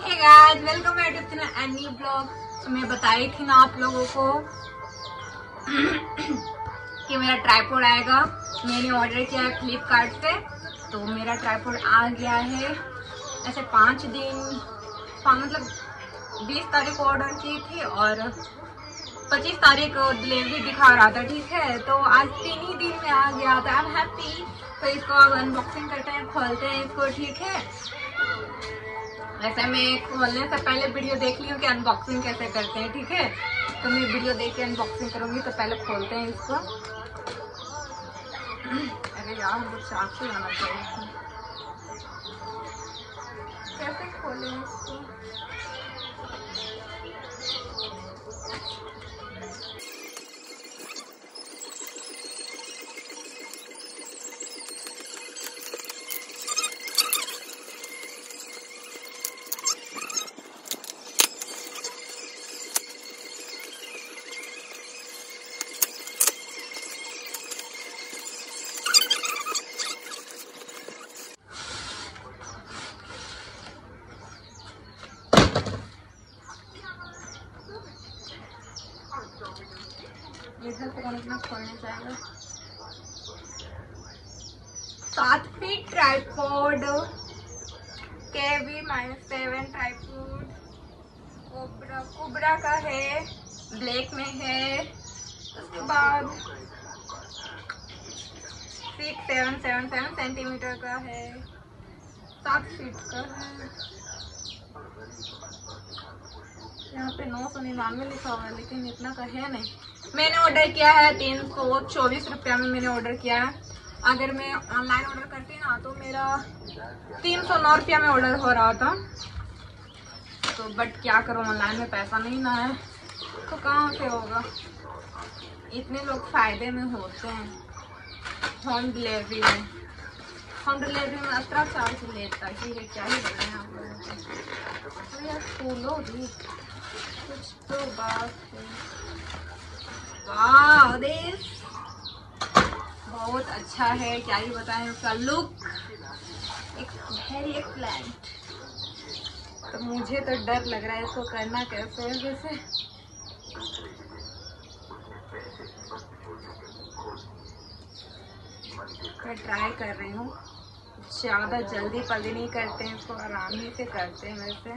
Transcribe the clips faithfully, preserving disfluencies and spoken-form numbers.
Hey guys, welcome back to channel and new blog. तो मैं बताई थी ना आप लोगों को कि मेरा ट्राइपॉड आएगा। मैंने ऑर्डर किया है फ्लिपकार्ट से, तो मेरा ट्राइपॉड आ गया है। ऐसे पाँच दिन मतलब बीस तारीख को ऑर्डर की थी और पच्चीस तारीख को डिलीवरी दिखा रहा था। ठीक है, तो आज तीन ही दिन में आ गया था। I am happy. तो इसको अब अनबॉक्सिंग करते हैं, खोलते हैं इसको। ठीक है, वैसे मैं खोलने से पहले वीडियो देख ली हूँ कि अनबॉक्सिंग कैसे करते हैं। ठीक है, तो मैं वीडियो देख के अनबॉक्सिंग करूंगी। तो पहले खोलते हैं इसको। अरे यार, हमको चाक से लाना चाहिए। कैसे खोलें इसको? इधर से कौन इतना खोलने जाएगा। सात feet tripod, KV minus seven tripod, cobra cobra का है, ब्लैक में है। उसके बाद six seven seven seven centimetre का है, सात फीट का है। यहाँ पे नौ सौ निन्यानवे लिखा हुआ है, लेकिन इतना का है नहीं। मैंने ऑर्डर किया है तीन सौ चौबीस रुपया में मैंने ऑर्डर किया है। अगर मैं ऑनलाइन ऑर्डर करती ना तो मेरा तीन सौ नौ रुपया में ऑर्डर हो रहा था। तो बट क्या करूँ, ऑनलाइन में पैसा नहीं ना है, तो कहाँ से होगा। इतने लोग फायदे में होते हैं होम डिलीवरी में। होम डिलीवरी में अठारह चार्ज लेता ही है, क्या ही बताएं आप लोगों को। तो यार फूलो भी कुछ तो बात है। वाह, दिस बहुत अच्छा है, क्या ही बताएं उसका लुक। एक वेरी एक्सलेंट। तो मुझे तो डर लग रहा है इसको करना कैसे है। जैसे मैं ट्राई कर रही हूँ, ज्यादा जल्दी पल्दी नहीं करते हैं इसको, आराम ही से करते हैं। वैसे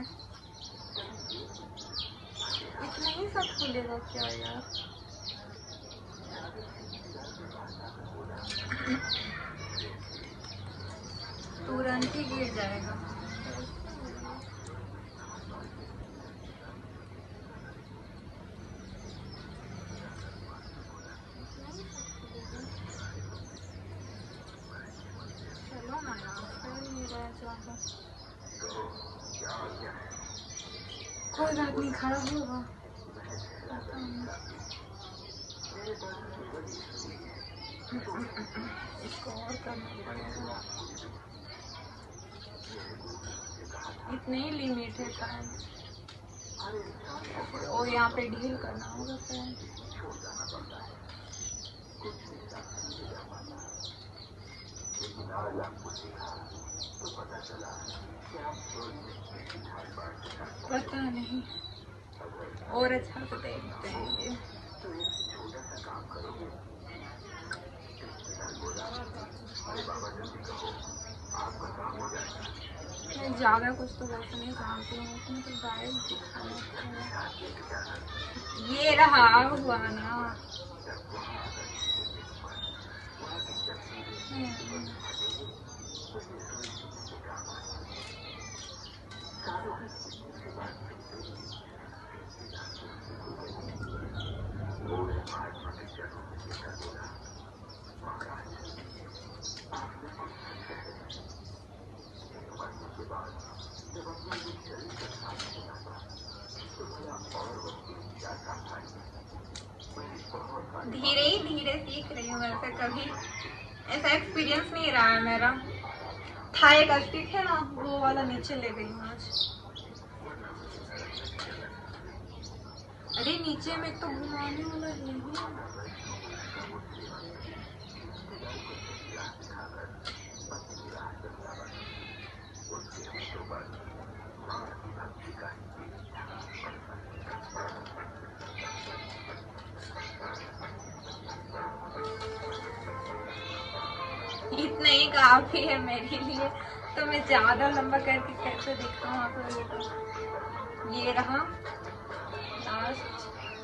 इतना ही सब खुलेगा क्या यार। तुरंत ही गिर जाएगा। चलो ना यार, नहीं रहा ज्यादा। कोई बात नहीं, खड़ा होगा। इसको और करना पड़ेगा, इतने ही लिमिट है टाइम। और यहाँ पे डील करना होगा फ्रेंड। पता नहीं, और अच्छा से देखते हैं ये। मैं ज्यादा कुछ तो वैसे नहीं जानती हूँ, उसमें तो डायरेक्ट दिखाना है। ये रहा हुआ ना। धीरे ही धीरे सीख रही हूँ। वैसे कभी ऐसा एक्सपीरियंस नहीं रहा है मेरा। था एक स्टिक है ना, वो वाला नीचे ले गई हूँ आज। अरे नीचे में तो घुमाने वाला है ही। इतना ही काफी है मेरे लिए, तो मैं ज्यादा लंबा करके कैसे दिखता हूँ आपको। ये रहा लास्ट।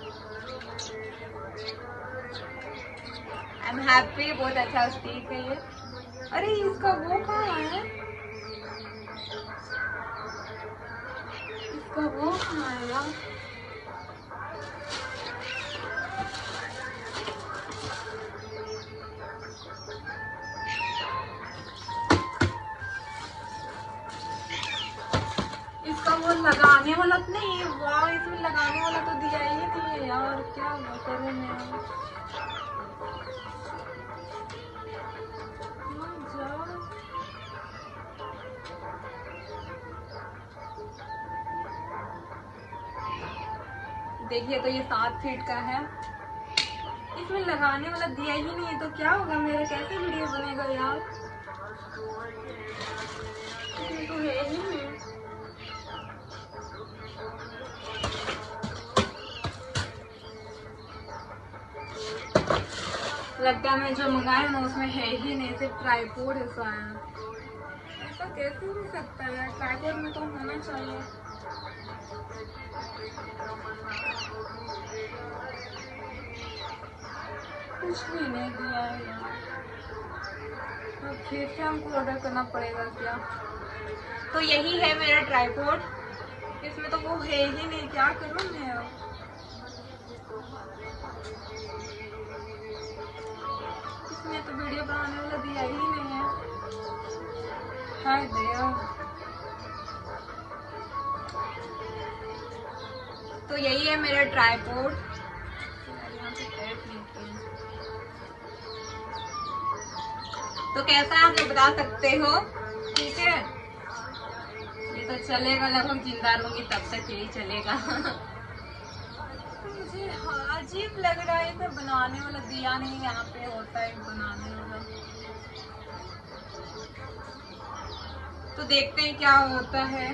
आई एम हैप्पी, बहुत अच्छा स्टिक है ये। अरे इसका वो कहाँ है, इसका वो कहाँ है यार? इसका वो लगाने वाला तो नहीं है। वाह, इसमें लगाने वाला तो दिया ही नहीं है यार, क्या करूँ मैं। देखिए, तो ये सात फीट का है, इसमें लगाने वाला दिया ही नहीं है, तो क्या होगा मेरा, कैसे वीडियो बनेगा यार। इसमें तो है ही नहीं। लगता है मैं जो मंगाया ना उसमें है ही नहीं, सिर्फ ट्राइपॉड ऐसा है। ऐसा कैसे हो सकता है यार, ट्राइपॉड में तो होना चाहिए। कुछ भी नहीं दिया है यार, तो फिर से हमको ऑर्डर करना पड़ेगा क्या। तो यही है मेरा ट्राइपॉड, इसमें तो वो है ही नहीं, क्या करूँ मैं अब। इसमें तो वीडियो बनाने वाला दिया ही नहीं है, हाय दया। तो यही है मेरा ट्राइपॉड। तो कैसा है आप लोग बता सकते हो, ठीक है। ये तो चलेगा, लगभग जिंदा रहूंगी तब तक यही चलेगा। मुझे अजीब लग रहा है, इसे बनाने वाला दिया नहीं, यहाँ पे होता है बनाने वाला। तो देखते हैं क्या होता है।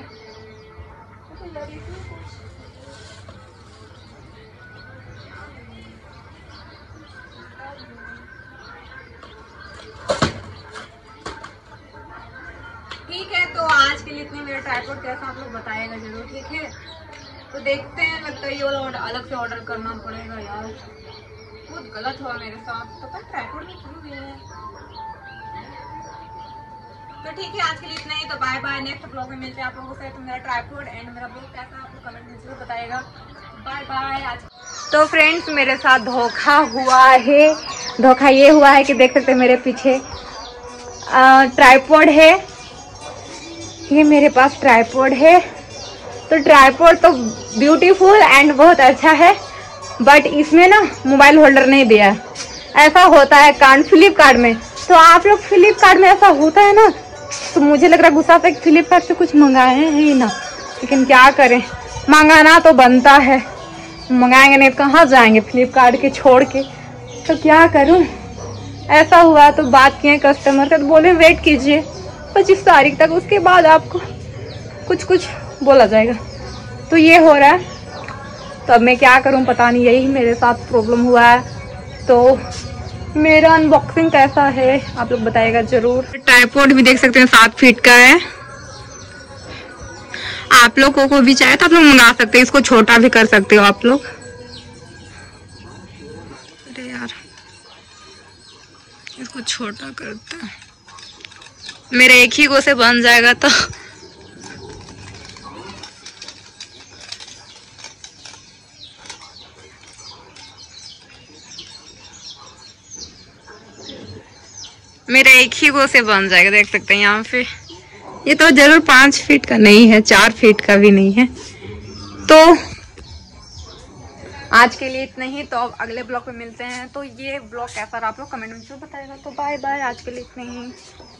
ठीक है, तो आज के लिए इतने मेरा ट्राइपॉड कैसा आप लोग बताएगा जरूर, ठीक है। तो देखते हैं, लगता है ये वाला अलग से ऑर्डर करना पड़ेगा यार, बहुत गलत हुआ मेरे साथ, पता है ट्राइपॉड में क्यों नहीं है। तो ठीक है, आज के लिए इतना ही। तो बाय बाय, नेक्स्ट ब्लॉग में मिलते हैं आप लोगों से। तो मेरा ट्राइपॉड एंड मेरा ब्लॉग कैसा आप लोग कमेंट में जरूर बताएगा। Bye bye. आज तो फ्रेंड्स, मेरे साथ धोखा हुआ है। धोखा ये हुआ है कि देख सकते हैं मेरे पीछे ट्राइपॉड है, ये मेरे पास ट्राइपॉड है। तो ट्राइपॉड तो ब्यूटीफुल एंड बहुत अच्छा है, बट इसमें ना मोबाइल होल्डर नहीं दिया है। ऐसा होता है कार्ड फ्लिपकार्ट में। तो आप लोग फ्लिपकार्ट में ऐसा होता है ना, तो मुझे लग रहा है गुस्सा से फ्लिपकार्ट से कुछ मंगाए हैं ही ना, लेकिन क्या करें, मंगाना तो बनता है। मंगाएंगे नहीं तो कहाँ जाएंगे फ्लिपकार्ट के छोड़ के। तो क्या करूं, ऐसा हुआ। तो बात किए कस्टमर से, तो बोले वेट कीजिए पच्चीस तारीख तक, उसके बाद आपको कुछ कुछ बोला जाएगा। तो ये हो रहा है, तो अब मैं क्या करूं पता नहीं, यही मेरे साथ प्रॉब्लम हुआ है। तो मेरा अनबॉक्सिंग कैसा है आप लोग बताइएगा जरूर। ट्राइपॉड भी देख सकते हैं सात फीट का है। आप लोगों को भी चाहे तो आप लोग मंगा सकते हैं, इसको छोटा भी कर सकते हो आप लोग। अरे यार, इसको छोटा करते हैं, मेरे एक ही गो से बन जाएगा। तो मेरा एक ही गो से बन जाएगा, देख सकते हैं यहाँ पे। ये तो जरूर पांच फीट का नहीं है, चार फीट का भी नहीं है। तो आज के लिए इतना ही। तो अब अगले ब्लॉग में मिलते हैं। तो ये ब्लॉग कैसा रहा आप लोग कमेंट में जरूर बताएगा। तो बाय बाय, आज के लिए इतना ही।